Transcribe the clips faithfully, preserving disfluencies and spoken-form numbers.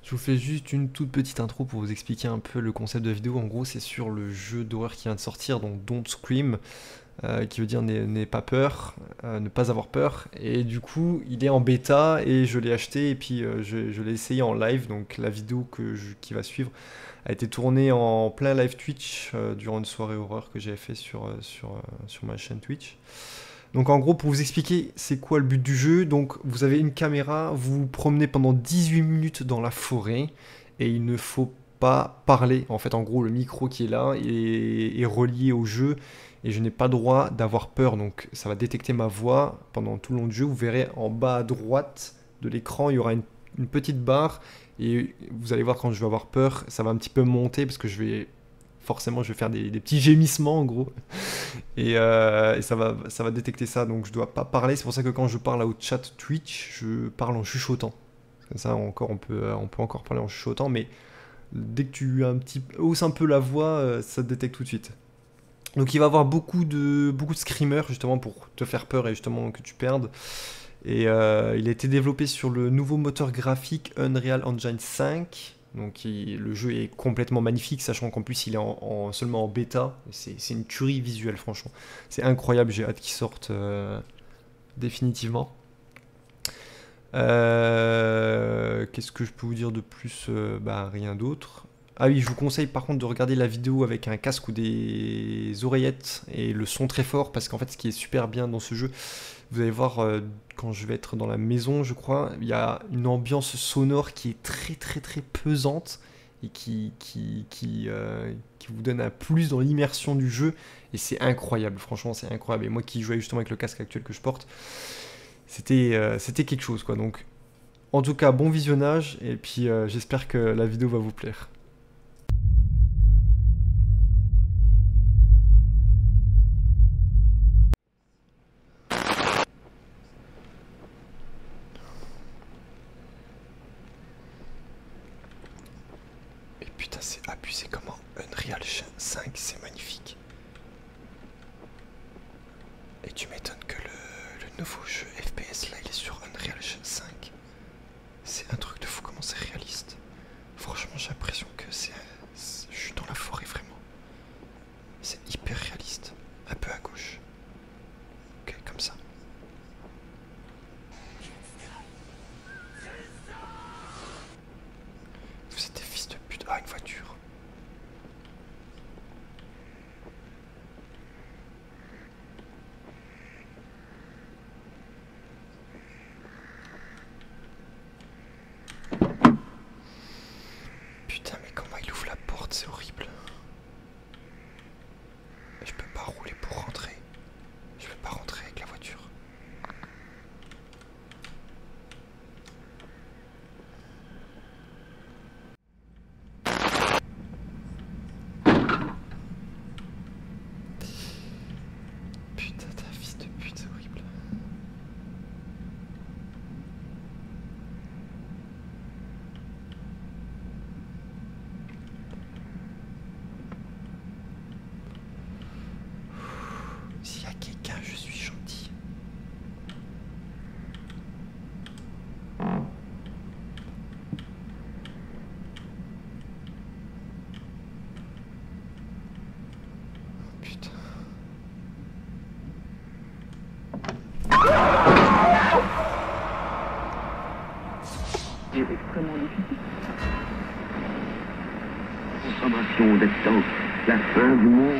Je vous fais juste une toute petite intro pour vous expliquer un peu le concept de la vidéo. En gros, c'est sur le jeu d'horreur qui vient de sortir, donc Don't Scream, euh, qui veut dire n'aie pas peur, euh, ne pas avoir peur. Et du coup, il est en bêta et je l'ai acheté et puis euh, je, je l'ai essayé en live. Donc la vidéo que je- qui va suivre a été tournée en plein live Twitch euh, durant une soirée horreur que j'avais fait sur, euh, sur, euh, sur ma chaîne Twitch. Donc en gros, pour vous expliquer c'est quoi le but du jeu, donc vous avez une caméra, vous vous promenez pendant dix-huit minutes dans la forêt et il ne faut pas parler. En fait, en gros, le micro qui est là est, est relié au jeu et je n'ai pas droit d'avoir peur. Donc ça va détecter ma voix pendant tout le long du jeu. Vous verrez en bas à droite de l'écran, il y aura une, une petite barre et vous allez voir quand je vais avoir peur, ça va un petit peu monter parce que je vais forcément je vais faire des, des petits gémissements en gros. Et, euh, et ça va, ça va détecter ça, donc je dois pas parler. C'est pour ça que quand je parle au chat Twitch, je parle en chuchotant. Comme ça, encore, on peut, on peut encore parler en chuchotant, mais dès que tu un petit, hausses un peu la voix, euh, ça te détecte tout de suite. Donc il va y avoir beaucoup de, beaucoup de screamers justement pour te faire peur et justement que tu perdes. Et euh, il a été développé sur le nouveau moteur graphique Unreal Engine cinq. Donc il- le jeu est complètement magnifique, sachant qu'en plus il est en, en- seulement en bêta. C'est c'est une tuerie visuelle, franchement. C'est incroyable, j'ai hâte qu'il sorte euh, définitivement. Euh, Qu'est-ce que je peux vous dire de plus? Euh, Bah rien d'autre. Ah oui, je vous conseille par contre de regarder la vidéo avec un casque ou des oreillettes et le son très fort parce qu'en fait ce qui est super bien dans ce jeu, vous allez voir euh, quand je vais être dans la maison, je crois, il y a une ambiance sonore qui est très très très pesante et qui, qui, qui, euh, qui vous donne un plus dans l'immersion du jeu et c'est incroyable, franchement c'est incroyable. Et moi qui jouais justement avec le casque actuel que je porte, c'était euh, c'était quelque chose quoi. Donc en tout cas bon visionnage et puis euh, j'espère que la vidéo va vous plaire. Et putain c'est abusé comment Unreal cinq c'est magnifique. Et tu m'étonnes que le, le nouveau jeu F P S là il est sur Unreal cinq. C'est un truc de fou comment c'est réaliste. Franchement j'ai l'impression que c'est... Je suis dans la forêt vraiment. C'est hyper réaliste. Un peu à gauche. Ok, comme ça. Vous êtes des fils de pute. Ah, une voiture. Putain, mais comment il ouvre la porte, c'est horrible. Je peux pas rouler pour rentrer. Je peux pas rentrer avec la voiture. Putain, t'es un fils de pute, c'est horrible. S'il y a quelqu'un, je suis gentil. Putain. C'est extrêmement difficile. Consommation d'essence, la fin du monde.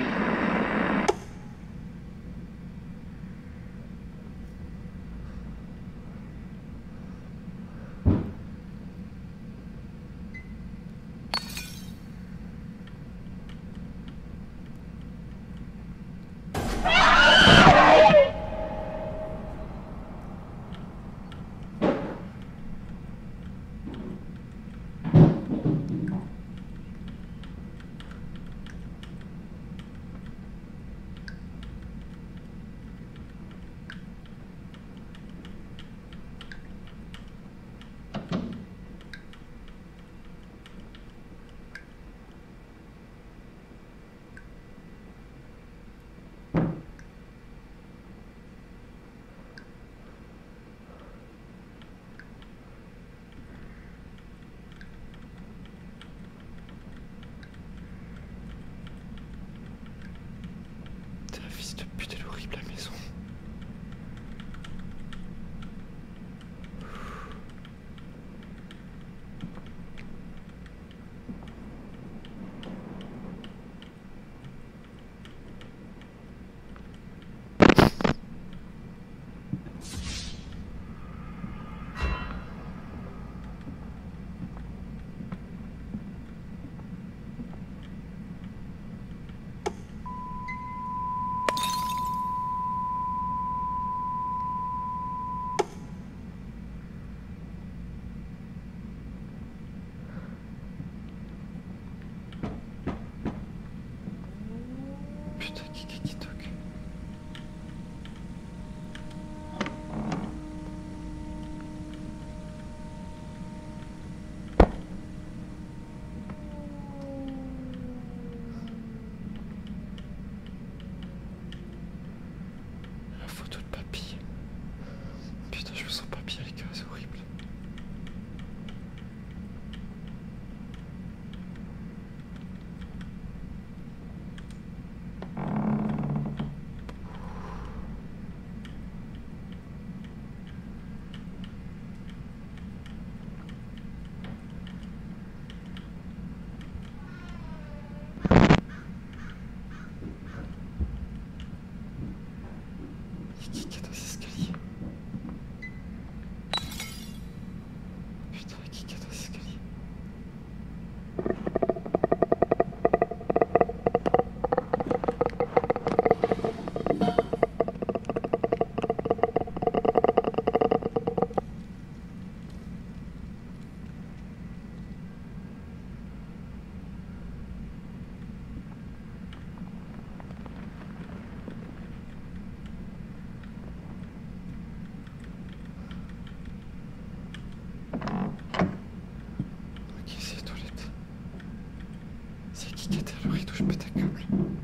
que je pète un câble.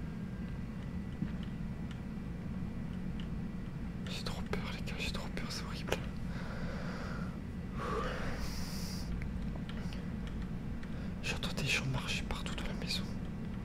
J'ai trop peur les gars, j'ai trop peur, c'est horrible. J'entends des gens marcher partout dans la maison.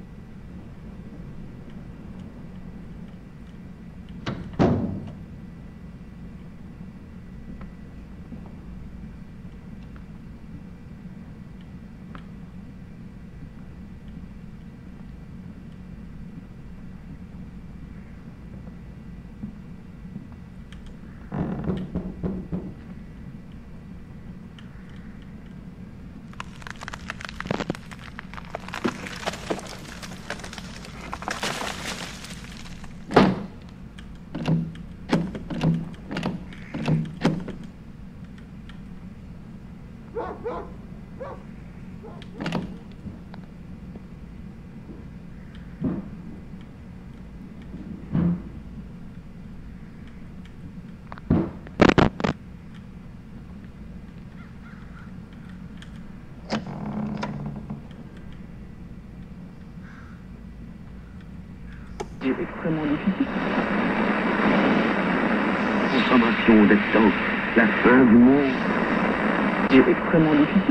C'est extrêmement difficile. Consommation des temps, la fin du monde. C'est extrêmement difficile.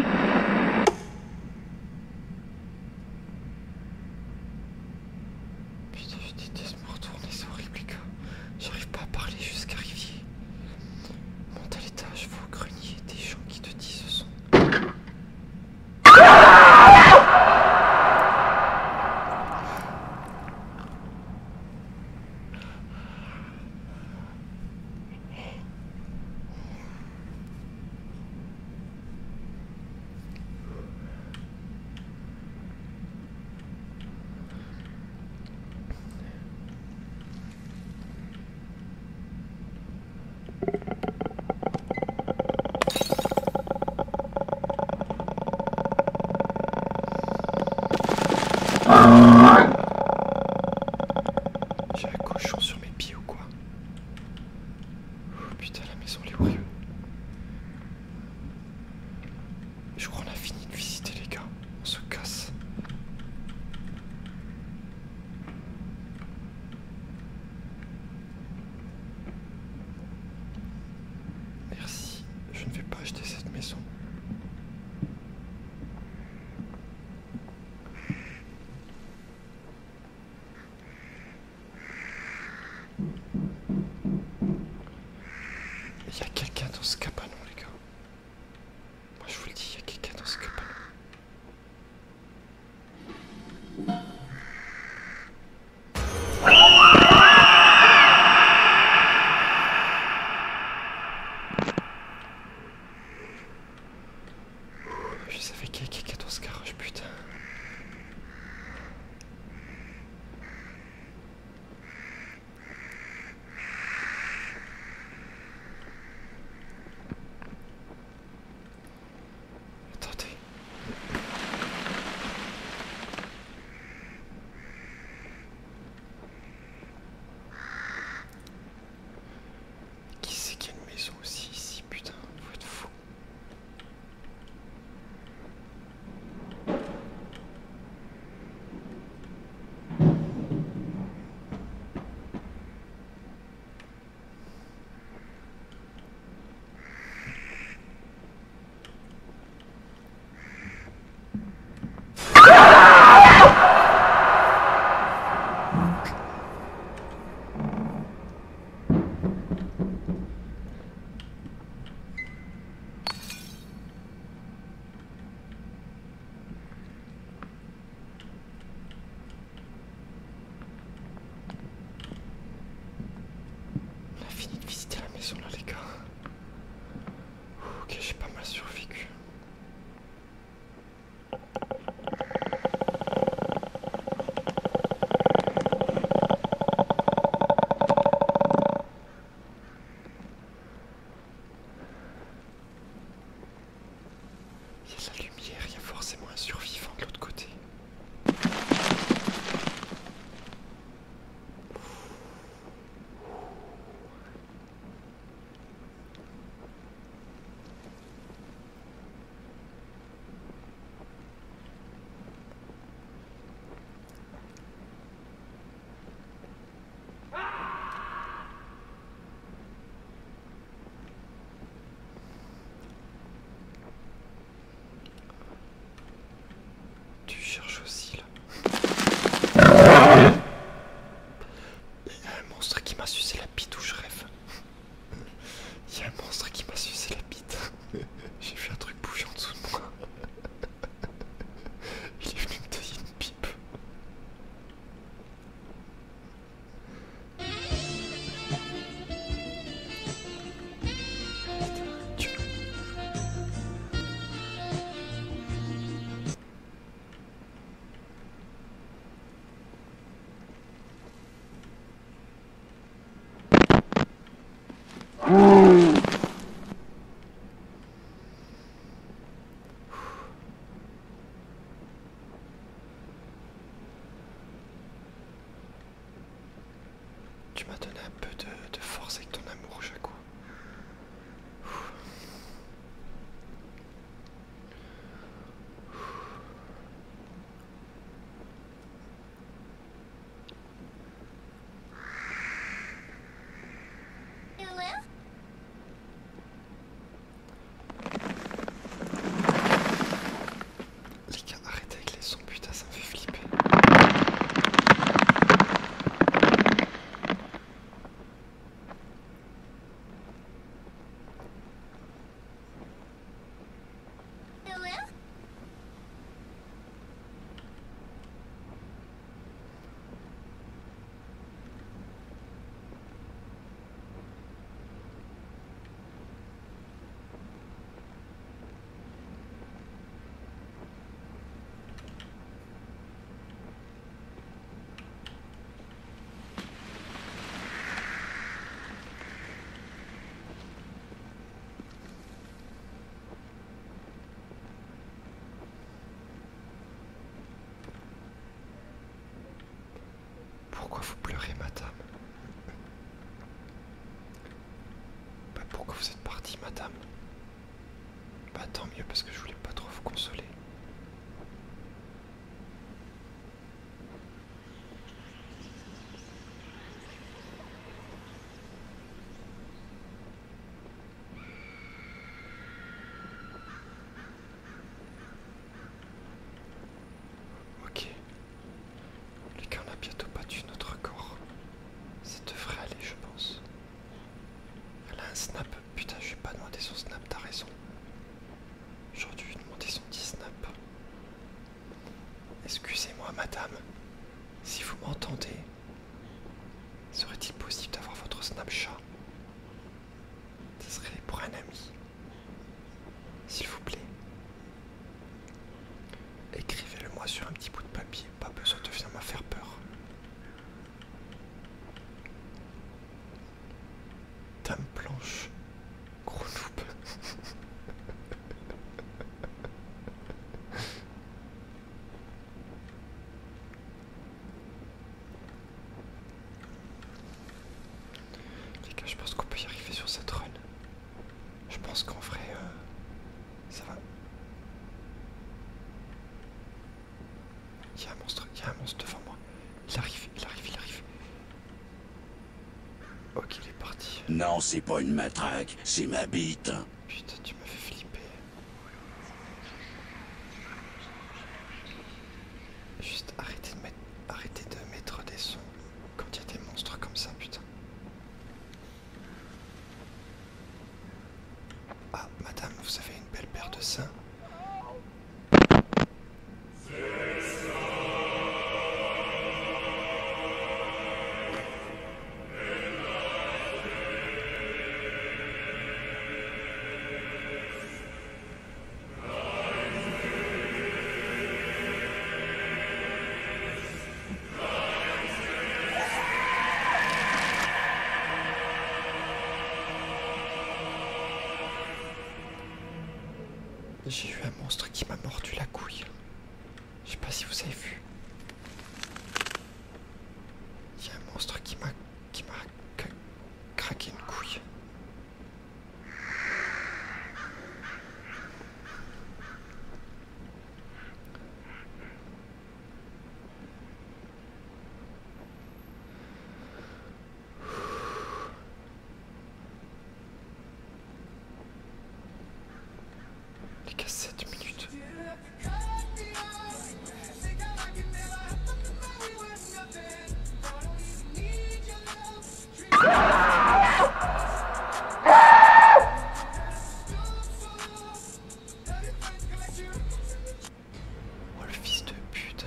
Putain, je déteste me retourner, c'est horrible les gars. J'arrive pas à parler jusqu'à Rivier. Monte à l'étage, va au grenier, des gens qui te disent ce son. J'ai un cochon sur mes pieds ou quoi? Oh, putain, la maison elle est horrible. Je crois qu'on a fini de visiter les gars. On se casse. Merci. Je ne vais pas acheter cette maison. Il y a quelqu'un dans ce cabanon, les gars. Moi, je vous le dis, il y a quelqu'un dans ce cabanon. Je savais qu'il y avait quelqu'un dans ce garage, putain. Attendez. Qui c'est qu'il y a une maison aussi ici, putain, faut être fou. force avec ton amour, Jaco. Les gars, arrêtez avec les sons, putain, ça me fait flipper. Pourquoi vous pleurez, madame? Bah pourquoi vous êtes partie, madame? Bah tant mieux, parce que je voulais pas trop vous consoler. Ok. Les gars, on a bientôt battu notre record. Ça devrait aller, je pense. Elle a un snap. Putain, je vais pas demander son snap, t'as raison. J'aurais dû lui demander son petit snap. Excusez-moi, madame. Si vous m'entendez, serait-il possible d'avoir votre Snapchat? Ce serait pour un ami. S'il vous plaît. Écrivez-le moi sur un petit bout de papier. Pas besoin de venir me faire peur. Dame Blanche. Gros noob. Les gars, je pense qu'on peut y arriver sur cette run. Je pense qu'en vrai, euh, ça va. Il y a un monstre, il y a un monstre devant moi. Il arrive, il arrive, il arrive. Ok, il est parti. Non, c'est pas une matraque, c'est ma bite. Putain, tu m'as fait flipper. Juste arrêtez de mettre, arrêtez de mettre des sons quand il y a des monstres comme ça, putain. Ah, madame, vous avez une belle paire de seins. J'ai eu un monstre qui m'a mordu la couille. Je sais pas si vous avez vu. Il y a un monstre qui m'a qui m'a cra- craqué une couille. Les gars, sept minutes. Oh le fils de pute.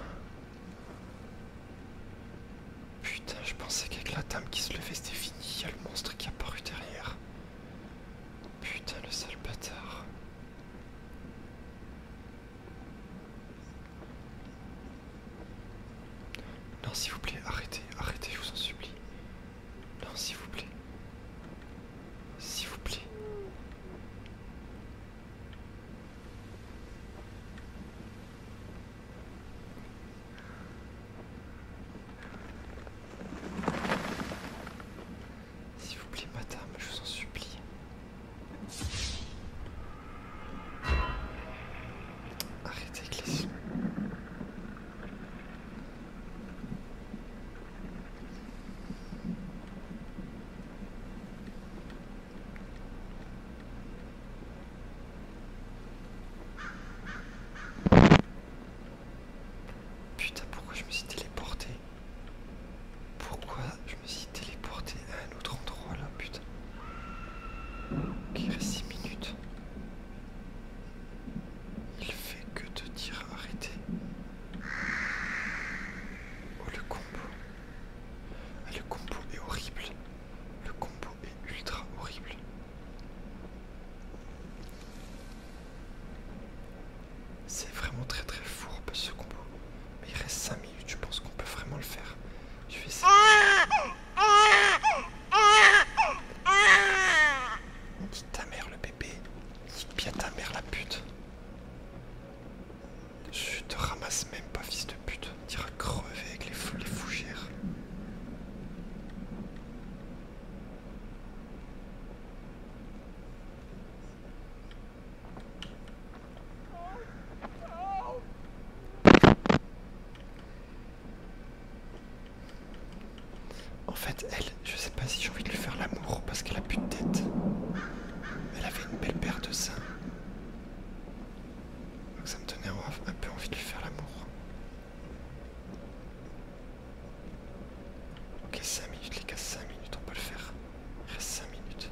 Putain, je pensais qu'avec la dame qui se levait c'était fini. Il y a le monstre qui est apparu derrière. Putain, le sale bâtard. Non, s'il vous plaît, arrêtez, arrêtez, je vous en supplie. Non, s'il vous plaît. S'il vous plaît. S'il Tu te ramasses même pas, fils de pute. Tu iras crever avec les, fou les fougères. En fait, elle, je sais pas si j'ai envie de lui faire l'amour parce qu'elle a plus de tête. Elle avait une belle paire de seins. Donc ça me donnait un peu envie de lui faire l'amour. Ok, cinq minutes les gars, cinq minutes, on peut le faire. Il reste cinq minutes.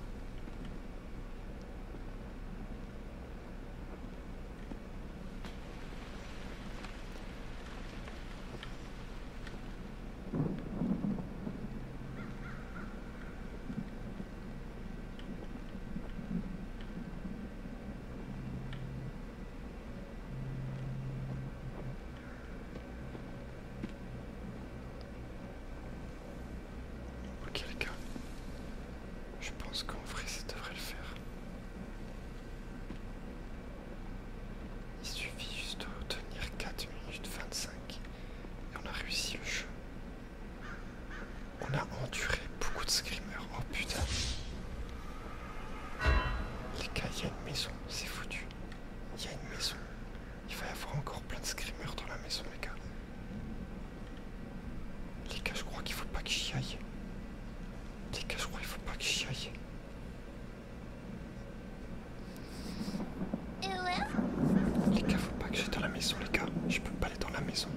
Ok les gars, je pense qu'en vrai ça devrait le faire. Il suffit juste de retenir quatre minutes vingt-cinq et on a réussi le jeu. On a enduré beaucoup de screamers, oh putain. Les gars, il y a une maison, c'est foutu. Il y a une maison. Il va y avoir encore plein de screamers dans la maison les gars. Les gars, je crois qu'il faut pas que j'y aille. Les gars, je crois qu'il faut pas que j'y aille. Les gars, faut pas que j'aille dans la maison, les gars. Je peux pas aller dans la maison.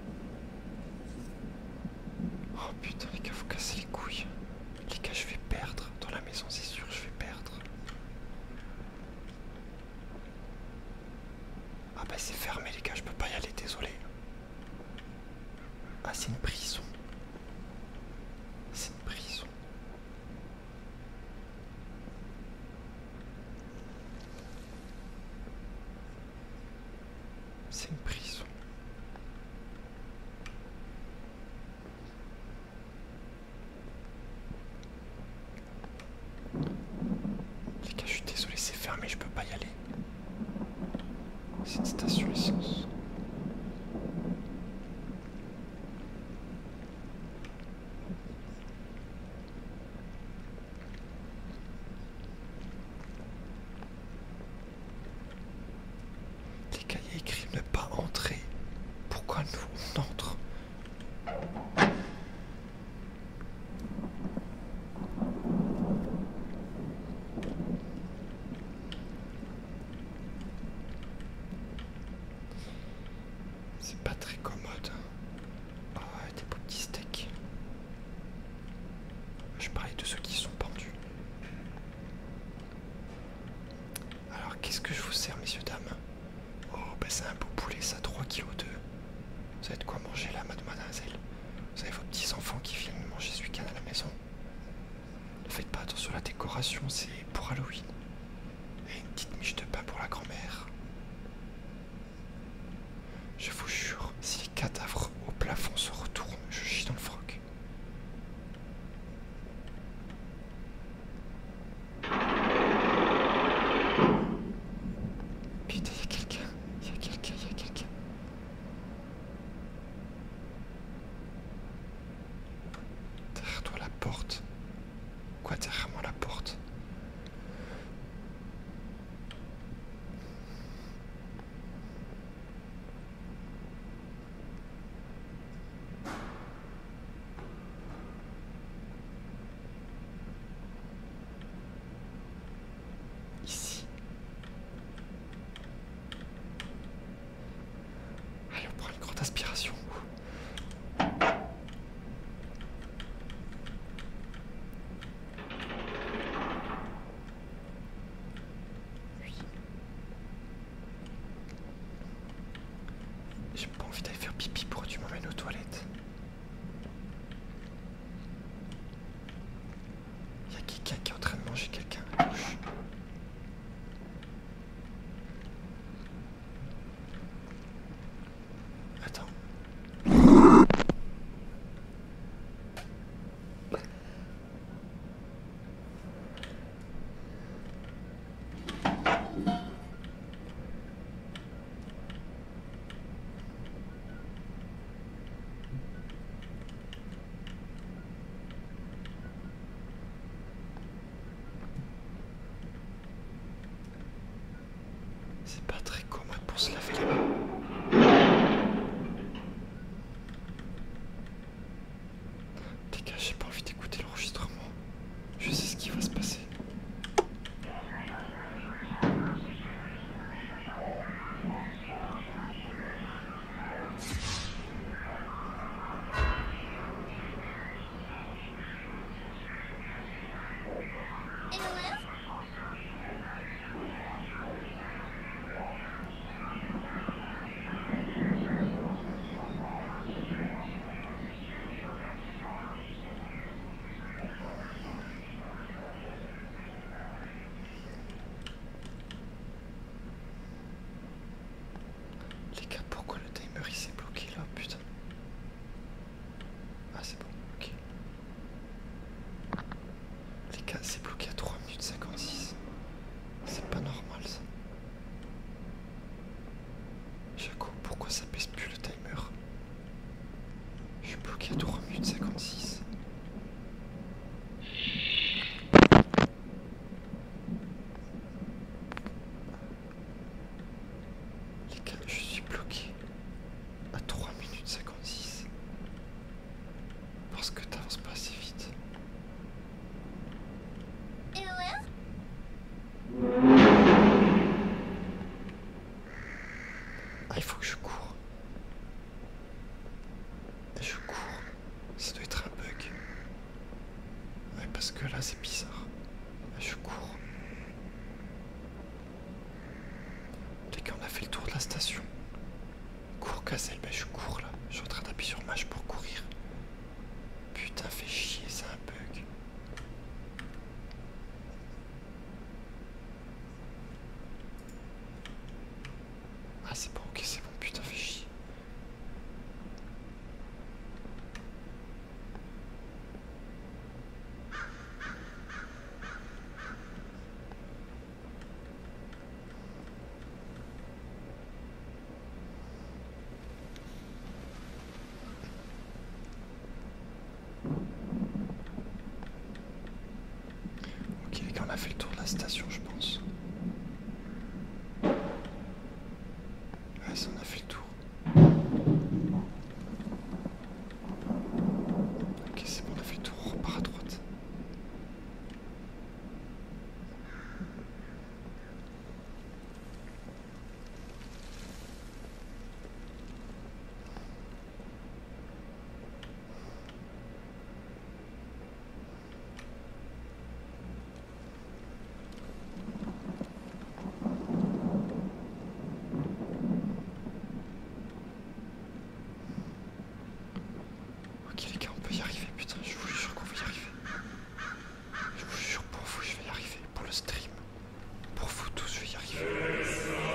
Oh putain, les gars, faut casser les couilles. Les gars, je vais perdre. Dans la maison, c'est sûr, je vais perdre. Ah bah c'est fermé, les gars, je peux pas y aller, désolé. Ah, c'est une prison. C'est une prison. C'est une prison. Les gars, je suis désolé, c'est fermé, je peux pas y aller. C'est une station essence. Les gars, il y a écrit ne pas entrer. Pourquoi nous on entre? C'est pas très commode. Oh, des beaux petits steaks. Je parlais de ceux qui sont pendus. Alors, qu'est-ce que je vous sers, messieurs, dames? Oh, bah c'est un beau poulet, ça, trois kilos deux. Vous avez de quoi manger là, mademoiselle? Vous avez vos petits enfants qui viennent manger ce week-end à la maison. Ne faites pas attention à la décoration, c'est pour Halloween. Et une petite miche de pain pour la grand-mère. Je vous jure, si les cadavres au plafond se retournent, je chie dans le froc. Putain, il y a quelqu'un, il y a quelqu'un, il y a quelqu'un. Derrière toi la porte. Quoi derrière moi la porte? Ici. Allez, on prend une grande aspiration. Oui. J'ai pas envie d'aller faire pipi, pourquoi tu m'emmènes aux toilettes? Il y a quelqu'un qui est en train de manger quelqu'un à gauche. Attends. Jaco, pourquoi ça pèse plus le timer? Je suis bloqué à trois minutes cinquante-six. Les gars, je suis bloqué à trois minutes cinquante-six. Parce que t'avances pas assez vite. Ah, il faut que je cours. Je cours. Ça doit être un bug. Ouais, parce que là, c'est bizarre. Je cours. Les gars, on a fait le tour de la station. Cours, Cassel. Ben, je cours là. Je suis en train d'appuyer sur mâche pour courir. Putain, fais chier, c'est un bug. Ah, c'est bon, ok, c'est bon. Putain, fais chier. Ok, les gars, on a fait le tour de la station, je pense. Ouais, ça, on a fait le tour. Ok, c'est bon, on a fait le tour. On repart à droite. Ok, les gars, on peut y arriver. Putain, je vous jure qu'on va y arriver. Je vous jure, pour vous, je vais y arriver. Pour le stream. Pour vous tous, je vais y arriver.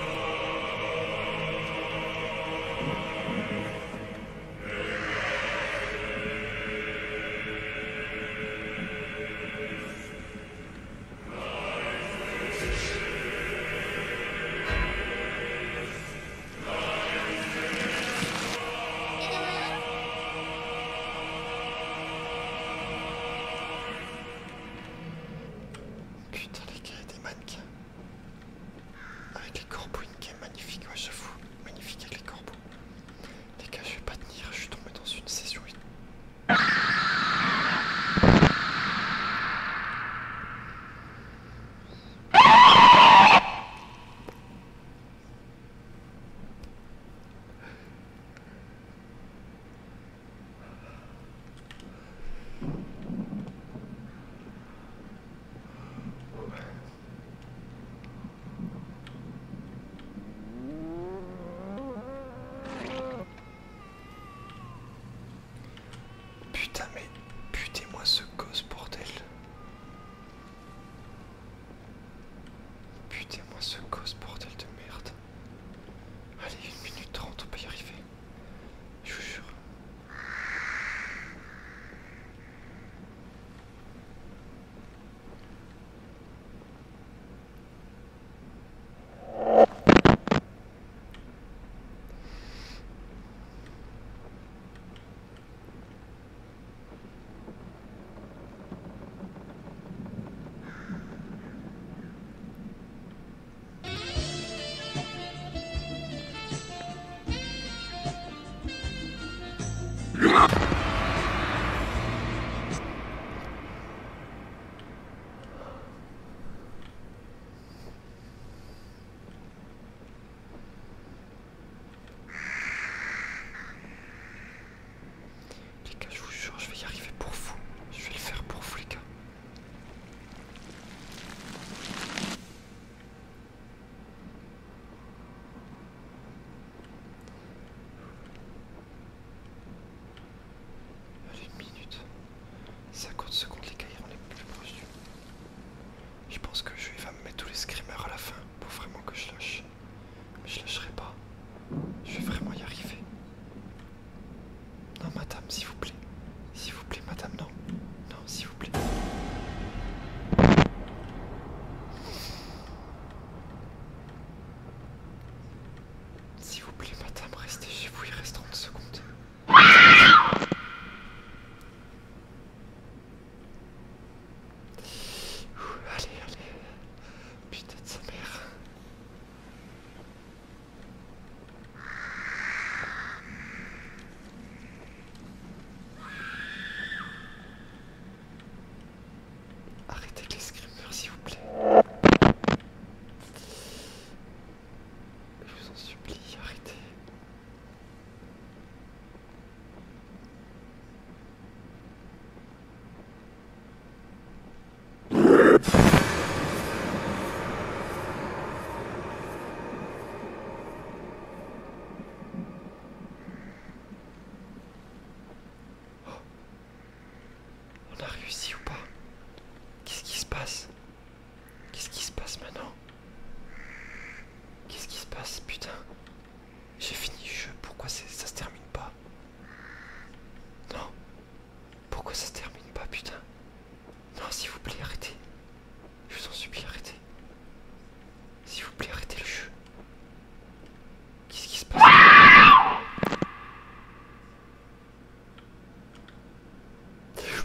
Putain, les gars, il y a des mannequins. Avec les corbeaux, une game magnifique, ouais, j'avoue. Magnifique avec les corbeaux. Les gars, je vais pas tenir, je suis tombé dans une session. Putain, mais butez-moi ce gosse, bordel. Butez-moi ce gosse, bordel de merde. Allez, une minute trente, on peut y arriver. Je vous jure.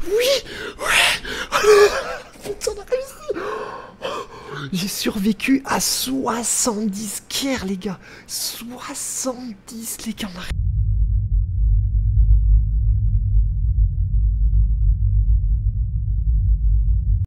Oui. Ouais. Allez. Putain, on a réussi. J'ai survécu à soixante-dix scares, les gars. soixante-dix, les gars, on a réussi.